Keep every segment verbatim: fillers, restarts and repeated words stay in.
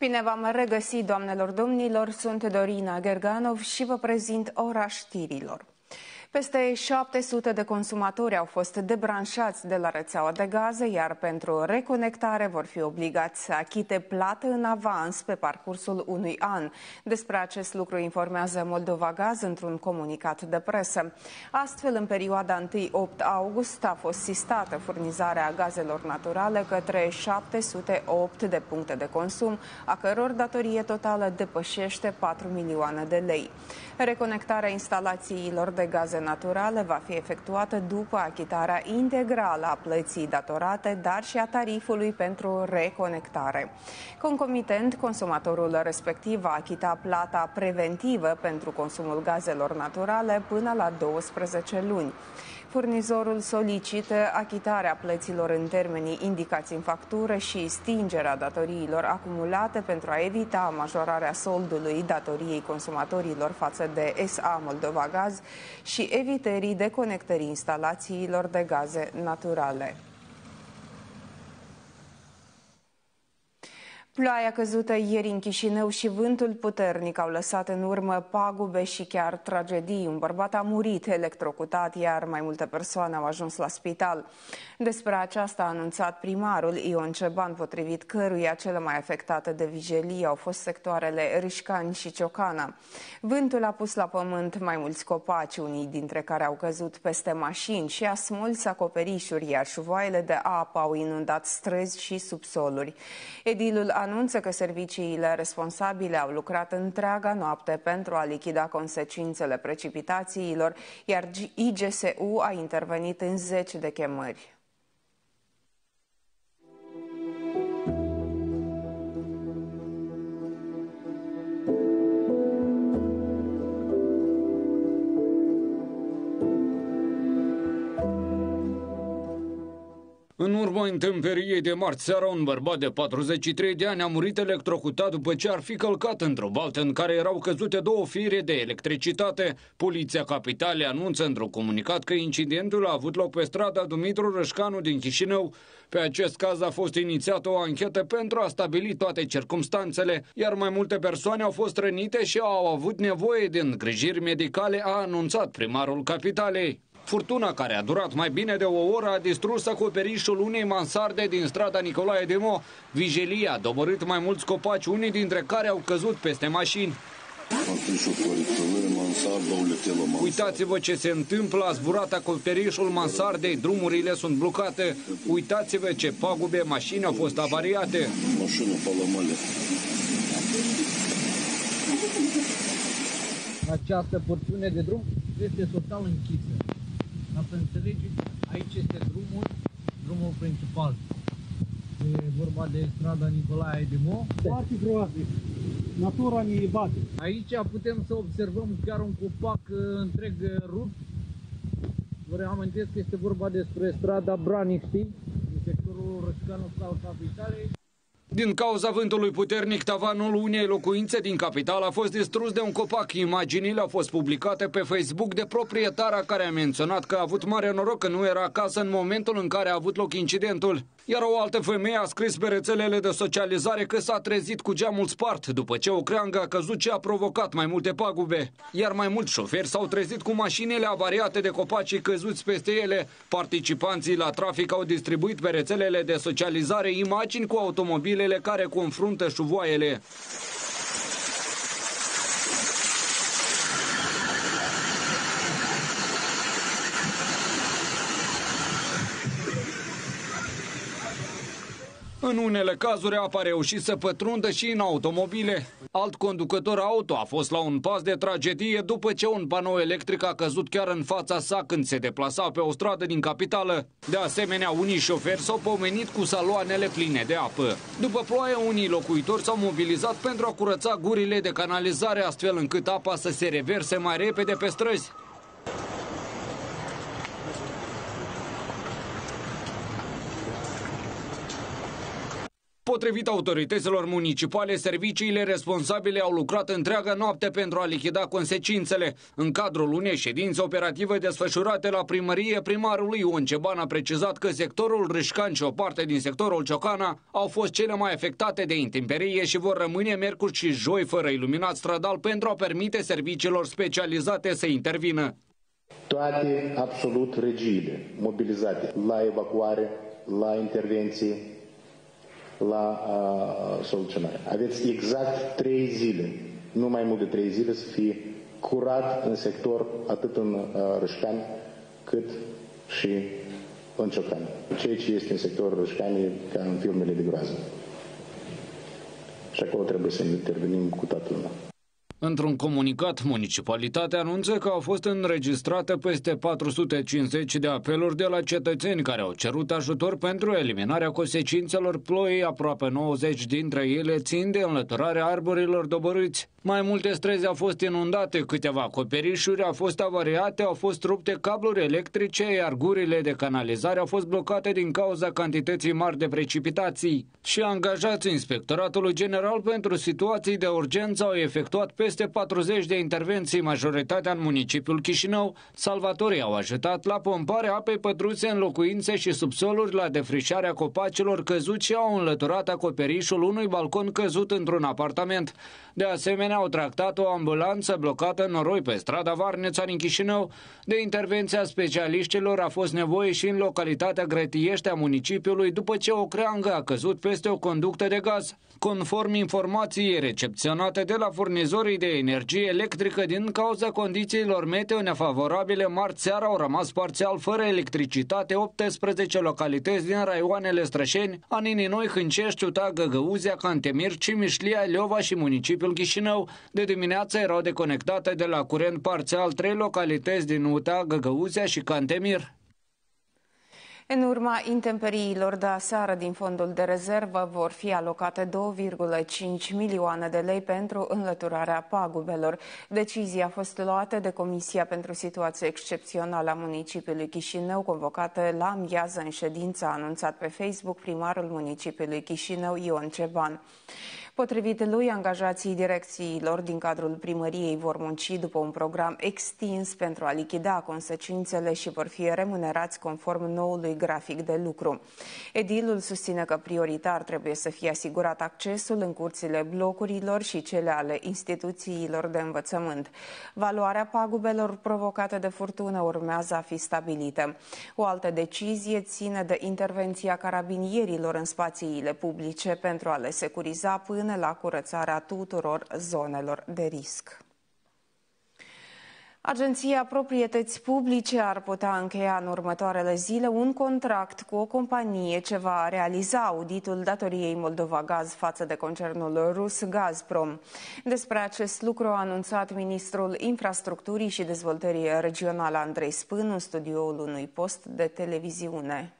Bine v-am regăsit, doamnelor, domnilor, sunt Dorina Gerganov și vă prezint ora știrilor. Peste șapte sute de consumatori au fost debranșați de la rețeaua de gaze, iar pentru reconectare vor fi obligați să achite plată în avans pe parcursul unui an. Despre acest lucru informează Moldova Gaz într-un comunicat de presă. Astfel, în perioada întâi opt august a fost sistată furnizarea gazelor naturale către șapte sute opt de puncte de consum, a căror datorie totală depășește patru milioane de lei. Reconectarea instalațiilor de gaze naturale va fi efectuată după achitarea integrală a plății datorate, dar și a tarifului pentru reconectare. Concomitent, consumatorul respectiv va achita plata preventivă pentru consumul gazelor naturale până la douăsprezece luni. Furnizorul solicită achitarea plăților în termenii indicați în factură și stingerea datoriilor acumulate pentru a evita majorarea soldului datoriei consumatorilor față de S A Moldova Gaz și evitării deconectării instalațiilor de gaze naturale. Ploaia căzută ieri în Chișinău și vântul puternic au lăsat în urmă pagube și chiar tragedii. Un bărbat a murit electrocutat, iar mai multe persoane au ajuns la spital. Despre aceasta a anunțat primarul Ion Ceban, potrivit căruia cele mai afectate de vijelie au fost sectoarele Râșcani și Ciocana. Vântul a pus la pământ mai mulți copaci, unii dintre care au căzut peste mașini și a smuls acoperișuri, iar șuvoaiele de apă au inundat străzi și subsoluri. Edilul anunță că serviciile responsabile au lucrat întreaga noapte pentru a lichida consecințele precipitațiilor, iar I G S U a intervenit în zeci de chemări. În urma intemperiei de marți seara, un bărbat de patruzeci și trei de ani a murit electrocutat după ce ar fi călcat într-o baltă în care erau căzute două fire de electricitate. Poliția Capitalei anunță într-un comunicat că incidentul a avut loc pe strada Dumitru Rășcanu din Chișinău. Pe acest caz a fost inițiată o anchetă pentru a stabili toate circumstanțele, iar mai multe persoane au fost rănite și au avut nevoie de îngrijiri medicale, a anunțat primarul Capitalei. Furtuna, care a durat mai bine de o oră, a distrus acoperișul unei mansarde din strada Nicolae Demo. Vijelia a doborât mai mulți copaci, unii dintre care au căzut peste mașini. Uitați-vă ce se întâmplă, a zburat acoperișul mansardei, drumurile sunt blocate. Uitați-vă ce pagube, mașini au fost avariate. Această porțiune de drum este total închisă. Ca să înțelegeți, aici este drumul, drumul principal. E vorba de strada Nicolae Demo. Foarte groaznic. Natura ne bate. Aici putem să observăm chiar un copac întreg rupt. Vă reamintesc că este vorba despre strada Braniști, din sectorul Rășcanu al Capitalei. Din cauza vântului puternic, tavanul unei locuințe din capitală a fost distrus de un copac. Imaginile au fost publicate pe Facebook de proprietara, care a menționat că a avut mare noroc că nu era acasă în momentul în care a avut loc incidentul. Iar o altă femeie a scris pe rețelele de socializare că s-a trezit cu geamul spart după ce o creangă a căzut ce a provocat mai multe pagube. Iar mai mulți șoferi s-au trezit cu mașinile avariate de copacii căzuți peste ele. Participanții la trafic au distribuit pe rețelele de socializare imagini cu automobilele care confruntă șuvoaiele. În unele cazuri apa a reușit să pătrundă și în automobile. Alt conducător auto a fost la un pas de tragedie după ce un panou electric a căzut chiar în fața sa când se deplasa pe o stradă din capitală. De asemenea, unii șoferi s-au pomenit cu saloanele pline de apă. După ploaie, unii locuitori s-au mobilizat pentru a curăța gurile de canalizare, astfel încât apa să se reverse mai repede pe străzi. Potrivit autorităților municipale, serviciile responsabile au lucrat întreaga noapte pentru a lichida consecințele. În cadrul unei ședințe operative desfășurate la primărie, primarul Ion Ceban a precizat că sectorul Râșcan și o parte din sectorul Ciocana au fost cele mai afectate de intemperie și vor rămâne miercuri și joi fără iluminat stradal pentru a permite serviciilor specializate să intervină. Toate, absolut, regiile mobilizate la evacuare, la intervenții, la uh, soluționare. Aveți exact trei zile, nu mai mult de trei zile, să fie curat în sector, atât în uh, Râșcan, cât și în Ciocan. Ceea ce este în sectorul Râșcan e ca în filmele de groază. Și acolo trebuie să intervenim cu toată lumea. Într-un comunicat, municipalitatea anunță că au fost înregistrate peste patru sute cincizeci de apeluri de la cetățeni care au cerut ajutor pentru eliminarea consecințelor ploii, aproape nouăzeci dintre ele țin de înlăturarea arborilor dobărâți. Mai multe străzi au fost inundate, câteva acoperișuri au fost avariate, au fost rupte cabluri electrice, iar gurile de canalizare au fost blocate din cauza cantității mari de precipitații. Și angajații Inspectoratului General pentru Situații de Urgență au efectuat peste patruzeci de intervenții, majoritatea în municipiul Chișinău. Salvatorii au ajutat la pomparea apei pătruse în locuințe și subsoluri, la defrișarea copacilor căzuți și au înlăturat acoperișul unui balcon căzut într-un apartament. De asemenea, au tractat o ambulanță blocată în noroi pe strada Varneța din Chișinău. De intervenția specialiștilor a fost nevoie și în localitatea Grătiești a municipiului, după ce o creangă a căzut peste o conductă de gaz. Conform informației recepționate de la furnizorii de energie electrică, din cauza condițiilor meteo nefavorabile, marți seara au rămas parțial fără electricitate optsprezece localități din raioanele Strășeni, Anini Noi, Hâncești, Uta, Găgăuzia, Cantemir, Cimișlia, Leova și municipiul Chișinău. De dimineață erau deconectate de la curent parțial trei localități din Uta, Găgăuzia și Cantemir. În urma intemperiilor de aseară, din fondul de rezervă vor fi alocate două virgulă cinci milioane de lei pentru înlăturarea pagubelor. Decizia a fost luată de Comisia pentru Situații Excepționale a municipiului Chișinău, convocată la amiază în ședință, a anunțat pe Facebook primarul municipiului Chișinău, Ion Ceban. Potrivit lui, angajații direcțiilor din cadrul primăriei vor munci după un program extins pentru a lichida consecințele și vor fi remunerați conform noului grafic de lucru. Edilul susține că prioritar trebuie să fie asigurat accesul în curțile blocurilor și cele ale instituțiilor de învățământ. Valoarea pagubelor provocate de furtună urmează a fi stabilită. O altă decizie ține de intervenția carabinierilor în spațiile publice pentru a le securiza până la curățarea tuturor zonelor de risc. Agenția Proprietăți Publice ar putea încheia în următoarele zile un contract cu o companie ce va realiza auditul datoriei Moldova Gaz față de concernul rus Gazprom. Despre acest lucru a anunțat ministrul Infrastructurii și Dezvoltării Regionale Andrei Spân în studioul unui post de televiziune.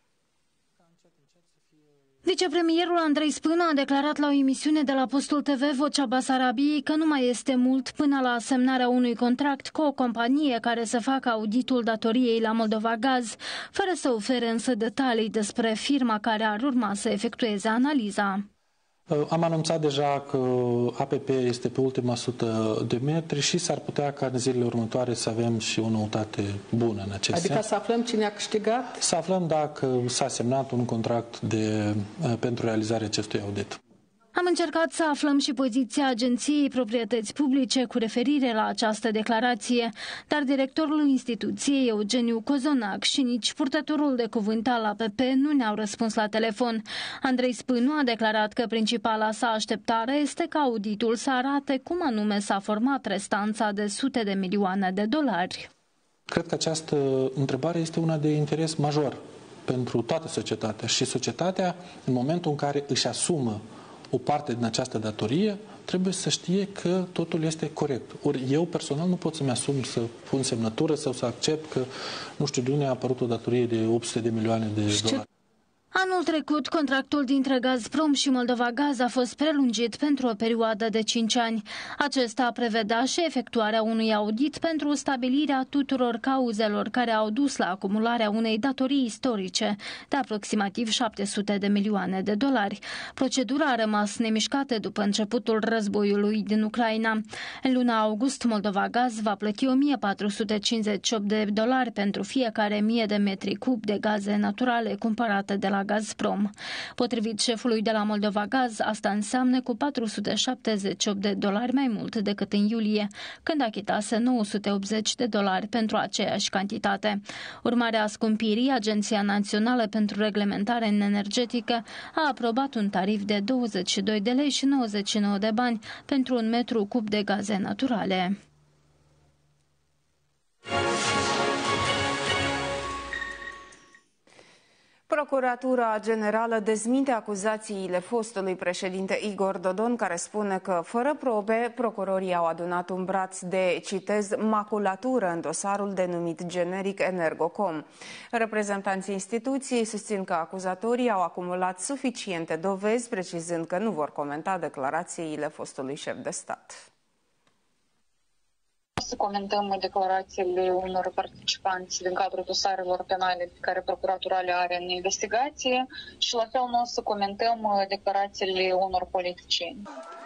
Vicepremierul Andrei Spân a declarat la o emisiune de la postul T V Vocea Basarabiei că nu mai este mult până la semnarea unui contract cu o companie care să facă auditul datoriei la Moldova Gaz, fără să ofere însă detalii despre firma care ar urma să efectueze analiza. Am anunțat deja că A P P este pe ultima sută de metri și s-ar putea ca în zilele următoare să avem și o noutate bună în acest Adică sens. să aflăm cine a câștigat? Să aflăm dacă s-a semnat un contract de, pentru realizarea acestui audit. Am încercat să aflăm și poziția Agenției Proprietăți Publice cu referire la această declarație, dar directorul instituției, Eugeniu Cozonac, și nici purtătorul de cuvânt al A P P nu ne-au răspuns la telefon. Andrei Spânu a declarat că principala sa așteptare este ca auditul să arate cum anume s-a format restanța de sute de milioane de dolari. Cred că această întrebare este una de interes major pentru toată societatea și societatea, în momentul în care își asumă o parte din această datorie, trebuie să știe că totul este corect. Ori eu personal nu pot să-mi asum să pun semnătură sau să accept că, nu știu, de unde a apărut o datorie de opt sute de milioane de dolari. Anul trecut, contractul dintre Gazprom și Moldova Gaz a fost prelungit pentru o perioadă de cinci ani. Acesta prevedea și efectuarea unui audit pentru stabilirea tuturor cauzelor care au dus la acumularea unei datorii istorice de aproximativ șapte sute de milioane de dolari. Procedura a rămas nemișcată după începutul războiului din Ucraina. În luna august, Moldova Gaz va plăti o mie patru sute cincizeci și opt de dolari pentru fiecare mie de metri cub de gaze naturale cumpărate de la Gazprom. Potrivit șefului de la Moldova Gaz, asta înseamnă cu patru sute șaptezeci și opt de dolari mai mult decât în iulie, când achitase nouă sute optzeci de dolari pentru aceeași cantitate. Urmare a scumpirii, Agenția Națională pentru Reglementare Energetică a aprobat un tarif de douăzeci și doi de lei și nouăzeci și nouă de bani pentru un metru cub de gaze naturale. Procuratura Generală dezminte acuzațiile fostului președinte Igor Dodon, care spune că, fără probe, procurorii au adunat un braț de, citez, maculatură în dosarul denumit generic Energocom. Reprezentanții instituției susțin că acuzatorii au acumulat suficiente dovezi, precizând că nu vor comenta declarațiile fostului șef de stat. Să comentăm declarațiile unor participanți din cadrul dosarelor penale pe care procuratura le are în investigație și la fel nu o să comentăm declarațiile unor politicieni.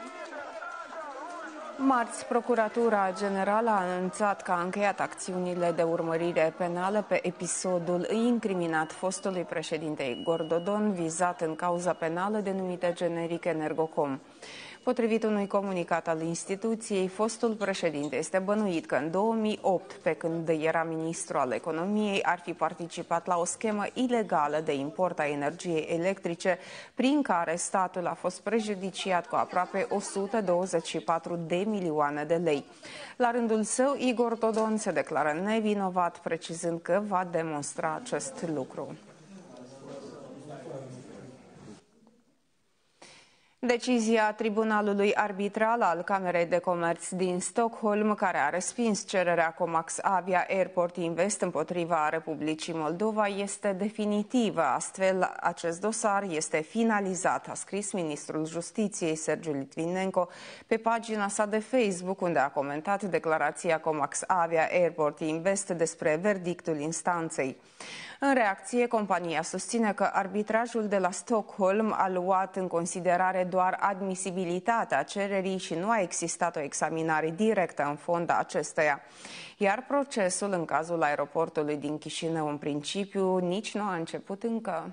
Marți, Procuratura Generală a anunțat că a încheiat acțiunile de urmărire penală pe episodul incriminat fostului președinte Igor Dodon, vizat în cauza penală denumită generic Energocom. Potrivit unui comunicat al instituției, fostul președinte este bănuit că în două mii opt, pe când era ministru al economiei, ar fi participat la o schemă ilegală de import a energiei electrice, prin care statul a fost prejudiciat cu aproape o sută douăzeci și patru de milioane de lei. La rândul său, Igor Dodon se declară nevinovat, precizând că va demonstra acest lucru. Decizia Tribunalului Arbitral al Camerei de Comerț din Stockholm, care a respins cererea Comax Avia Airport Invest împotriva Republicii Moldova, este definitivă. Astfel, acest dosar este finalizat, a scris ministrul Justiției Sergiu Litvinenko pe pagina sa de Facebook, unde a comentat declarația Comax Avia Airport Invest despre verdictul instanței. În reacție, compania susține că arbitrajul de la Stockholm a luat în considerare doar admisibilitatea cererii și nu a existat o examinare directă în fond a acesteia. Iar procesul în cazul aeroportului din Chișinău, în principiu, nici nu a început încă.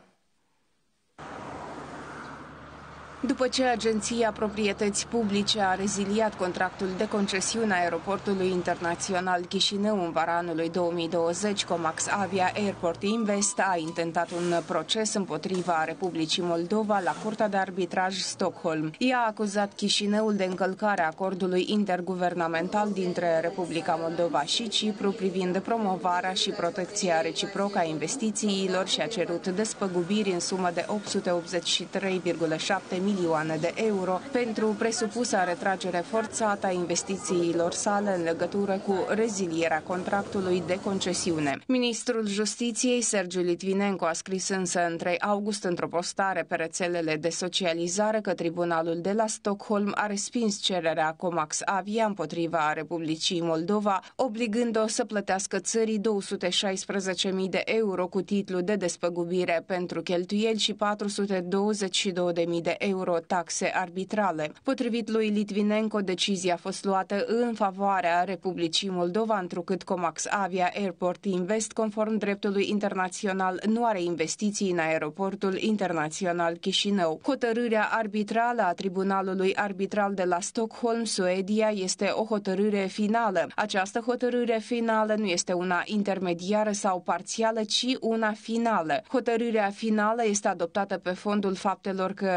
După ce Agenția Proprietăți Publice a reziliat contractul de concesiune a aeroportului internațional Chișinău în vara anului două mii douăzeci, Comax Avia Airport Invest a intentat un proces împotriva Republicii Moldova la Curtea de Arbitraj Stockholm. Ea a acuzat Chișinăul de încălcare a acordului interguvernamental dintre Republica Moldova și Cipru privind promovarea și protecția reciprocă a investițiilor și a cerut despăgubiri în sumă de opt sute optzeci și trei virgulă șapte milioane de euro pentru presupusa retragere forțată a investițiilor sale în legătură cu rezilierea contractului de concesiune. Ministrul Justiției Sergiu Litvinenko a scris însă în trei august într-o postare pe rețelele de socializare că tribunalul de la Stockholm a respins cererea Comax Avia împotriva Republicii Moldova, obligând-o să plătească țării două sute șaisprezece mii de euro cu titlu de despăgubire pentru cheltuieli și patru sute douăzeci și două de mii de euro taxe arbitrale. Potrivit lui Litvinenko, decizia a fost luată în favoarea Republicii Moldova, întrucât Comax Avia Airport Invest, conform dreptului internațional, nu are investiții în aeroportul internațional Chișinău. Hotărârea arbitrală a Tribunalului Arbitral de la Stockholm, Suedia, este o hotărâre finală. Această hotărâre finală nu este una intermediară sau parțială, ci una finală. Hotărârea finală este adoptată pe fondul faptelor că Comax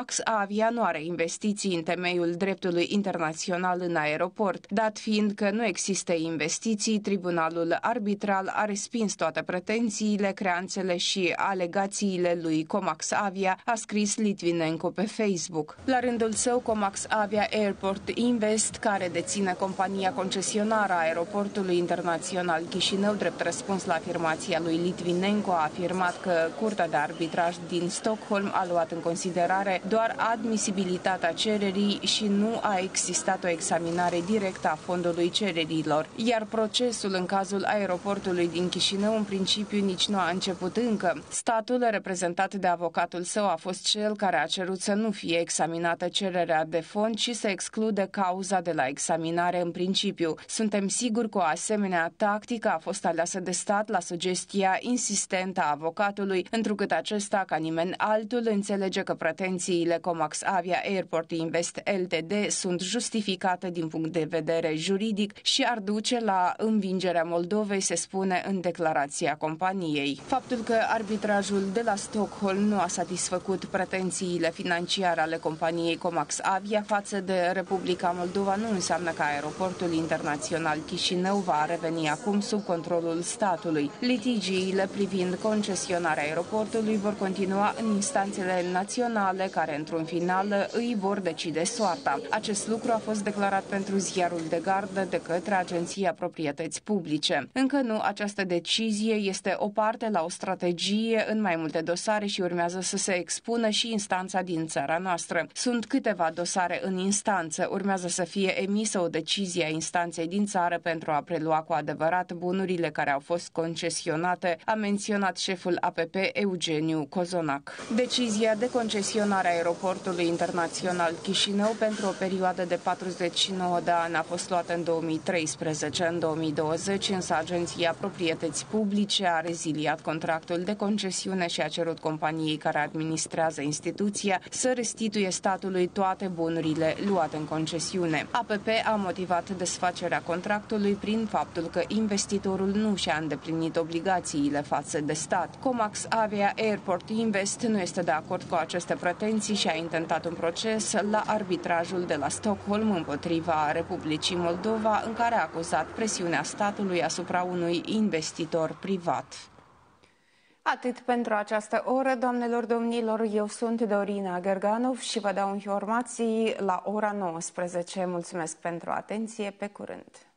Comax Avia nu are investiții în temeiul dreptului internațional în aeroport. Dat fiind că nu există investiții, tribunalul arbitral a respins toate pretențiile, creanțele și alegațiile lui Comax Avia, a scris Litvinenko pe Facebook. La rândul său, Comax Avia Airport Invest, care deține compania concesionară a aeroportului internațional Chișinău, drept răspuns la afirmația lui Litvinenko, a afirmat că Curtea de Arbitraj din Stockholm a luat în considerare doar admisibilitatea cererii și nu a existat o examinare directă a fondului cererilor, iar procesul în cazul aeroportului din Chișinău în principiu nici nu a început încă. Statul, reprezentat de avocatul său, a fost cel care a cerut să nu fie examinată cererea de fond, ci să exclude cauza de la examinare în principiu. Suntem siguri că o asemenea tactică a fost aleasă de stat la sugestia insistentă a avocatului, întrucât acesta, ca nimeni altul, înțelege că pretențiile Comax Avia Airport Invest L T D sunt justificate din punct de vedere juridic și ar duce la învingerea Moldovei, se spune în declarația companiei. Faptul că arbitrajul de la Stockholm nu a satisfăcut pretențiile financiare ale companiei Comax Avia față de Republica Moldova nu înseamnă că aeroportul internațional Chișinău va reveni acum sub controlul statului. Litigiile privind concesionarea aeroportului vor continua în instanțele naționale, care într-un final îi vor decide soarta. Acest lucru a fost declarat pentru ziarul de gardă de către Agenția Proprietăți Publice. Încă nu, această decizie este o parte la o strategie în mai multe dosare și urmează să se expună și instanța din țara noastră. Sunt câteva dosare în instanță. Urmează să fie emisă o decizie a instanței din țară pentru a prelua cu adevărat bunurile care au fost concesionate, a menționat șeful A P P Eugeniu Cozonac. Decizia de concesionare a aeroportului internațional Chișinău pentru o perioadă de patruzeci și nouă de ani a fost luată în două mii treisprezece. În două mii douăzeci, însă, Agenția Proprietăți Publice a reziliat contractul de concesiune și a cerut companiei care administrează instituția să restituie statului toate bunurile luate în concesiune. A P P a motivat desfacerea contractului prin faptul că investitorul nu și-a îndeplinit obligațiile față de stat. Comax Avia Airport Invest nu este de acord cu aceste pretenții și a intentat un proces la arbitrajul de la Stockholm împotriva Republicii Moldova, în care a acuzat presiunea statului asupra unui investitor privat. Atât pentru această oră, doamnelor, domnilor, eu sunt Dorina Gerganov și vă dau informații la ora nouăsprezece. Mulțumesc pentru atenție, pe curând!